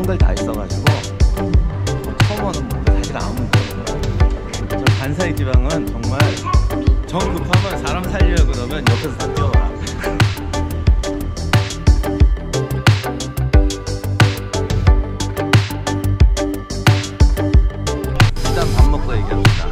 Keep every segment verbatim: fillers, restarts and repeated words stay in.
영상들 다 있어가지고 처음 오는 분들 사실 아무 문제 없어요. 저 간사이 지방은 정말 정 급하면 사람 살려고 그러면 옆에서 다 뛰어와. 일단 밥 먹고 얘기합시다.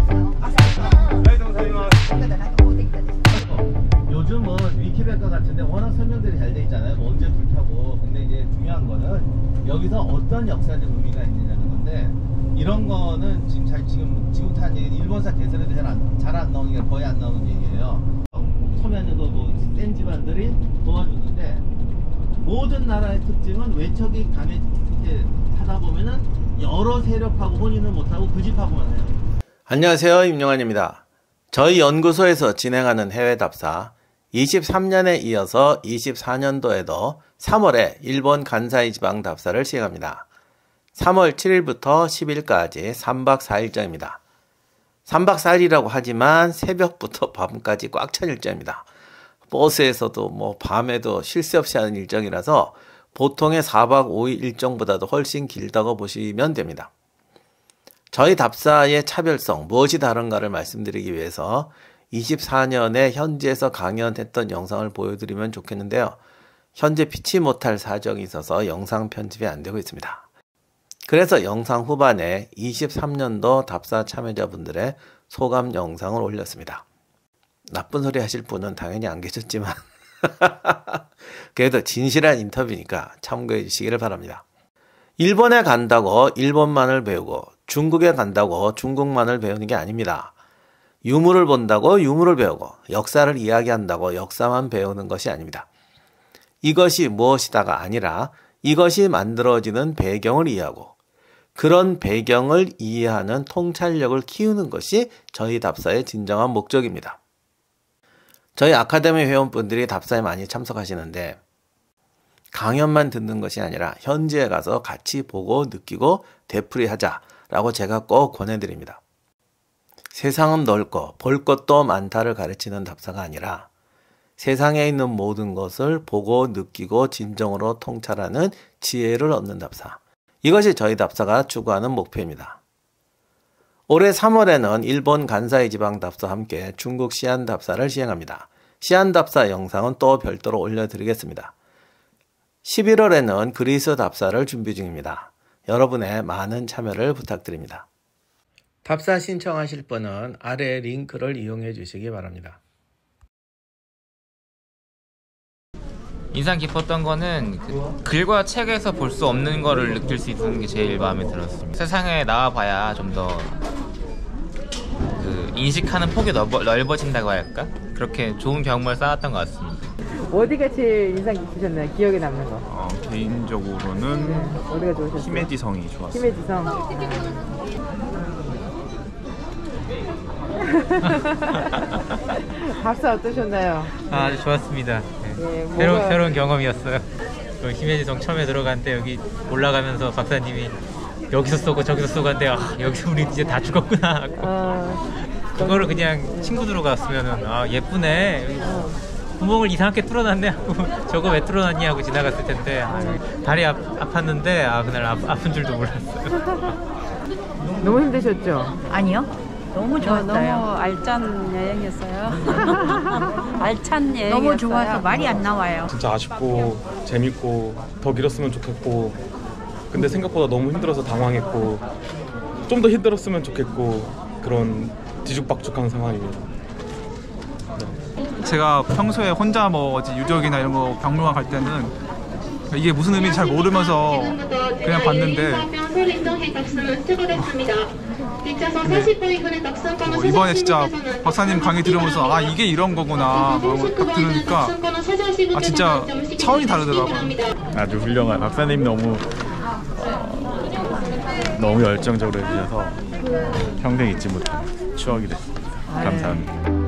요즘은 위키백과 같은데 워낙 설명들이 잘 돼 있잖아요. 뭐 언제 불타고. 근데 이제 중요한 거는 여기서 어떤 역사적 의미가 있느냐는 건데, 이런 거는 지금 잘 지금 지금부터 한 얘기는 일본사 개설에도 잘 안 잘 안 나오는 게 거의 안 나오는 얘기예요. 서면에도 뭐센 집안들이 도와주는데, 모든 나라의 특징은 외척이 강해지게 하다 보면은 여러 세력하고 혼인을 못하고 그 집하고만 해요. 안녕하세요, 임영환입니다. 저희 연구소에서 진행하는 해외 답사, 이십삼 년에 이어서 이십사 년도에도 삼월에 일본 간사이 지방 답사를 시행합니다. 삼월 칠일부터 십일까지 삼 박 사 일정입니다. 삼 박 사 일이라고 하지만 새벽부터 밤까지 꽉 찬 일정입니다. 버스에서도 뭐 밤에도 쉴 새 없이 하는 일정이라서 보통의 사 박 오 일 일정보다도 훨씬 길다고 보시면 됩니다. 저희 답사의 차별성, 무엇이 다른가를 말씀드리기 위해서 이십사 년에 현지에서 강연했던 영상을 보여드리면 좋겠는데요. 현재 피치 못할 사정이 있어서 영상 편집이 안 되고 있습니다. 그래서 영상 후반에 이십삼 년도 답사 참여자분들의 소감 영상을 올렸습니다. 나쁜 소리 하실 분은 당연히 안 계셨지만 그래도 진실한 인터뷰니까 참고해 주시기를 바랍니다. 일본에 간다고 일본만을 배우고 중국에 간다고 중국만을 배우는 게 아닙니다. 유물을 본다고 유물을 배우고 역사를 이야기한다고 역사만 배우는 것이 아닙니다. 이것이 무엇이다가 아니라 이것이 만들어지는 배경을 이해하고 그런 배경을 이해하는 통찰력을 키우는 것이 저희 답사의 진정한 목적입니다. 저희 아카데미 회원분들이 답사에 많이 참석하시는데 강연만 듣는 것이 아니라 현지에 가서 같이 보고 느끼고 되풀이하자라고 제가 꼭 권해드립니다. 세상은 넓고 볼 것도 많다를 가르치는 답사가 아니라 세상에 있는 모든 것을 보고 느끼고 진정으로 통찰하는 지혜를 얻는 답사. 이것이 저희 답사가 추구하는 목표입니다. 올해 삼월에는 일본 간사이 지방 답사와 함께 중국 시안 답사를 시행합니다. 시안 답사 영상은 또 별도로 올려드리겠습니다. 십일월에는 그리스 답사를 준비 중입니다. 여러분의 많은 참여를 부탁드립니다. 답사 신청하실 분은 아래 링크를 이용해 주시기 바랍니다. 인상 깊었던 거는 그 글과 책에서 볼 수 없는 거를 느낄 수 있는 게 제일 마음에 들었습니다. 세상에 나와봐야 좀 더 그 인식하는 폭이 넓어, 넓어진다고 할까? 그렇게 좋은 경험을 쌓았던 것 같습니다. 어디가 제일 인상 깊으셨나요? 기억에 남는 거? 어, 개인적으로는 네, 어디가 좋으셨어요? 히메지성이 좋았어요. 히메지성. 답사 어떠셨나요? 아, 아주 좋았습니다. 네. 예, 뭐가... 새로운, 새로운 경험이었어요. 그 히메지성 처음에 들어갔는데 여기 올라가면서 박사님이 여기서 쏘고 저기서 쏘고 한데 아, 여기서 우리 이제 다 죽었구나 하고 아, 그거를 그냥 친구들로 갔으면은 아 예쁘네 어. 구멍을 이상하게 뚫어놨네 하고 저거 왜 뚫어놨니 하고 지나갔을 텐데 아, 다리 아, 아팠는데 아 그날 아, 아픈 줄도 몰랐어요. 너무 힘드셨죠? 아니요. 너무 좋았어요. 너무 알찬 여행이었어요. 알찬 여행이었어요. 너무 좋아서 말이 안 나와요. 진짜 아쉽고 재밌고 더 길었으면 좋겠고 근데 생각보다 너무 힘들어서 당황했고 좀 더 힘들었으면 좋겠고 그런 뒤죽박죽한 상황입니다. 네. 제가 평소에 혼자 뭐 어디 유적이나 이런 거 박물관 갈 때는 이게 무슨 의미인지 잘 모르면서 그냥 봤는데 뭐 이번에 진짜 박사님 강의 들으면서 아 이게 이런 거구나 딱 들으니까 아 진짜 차원이 다르더라고요. 아주 훌륭한 박사님 너무 어, 너무 열정적으로 해주셔서 평생 잊지 못할 추억이 됐습니다. 감사합니다.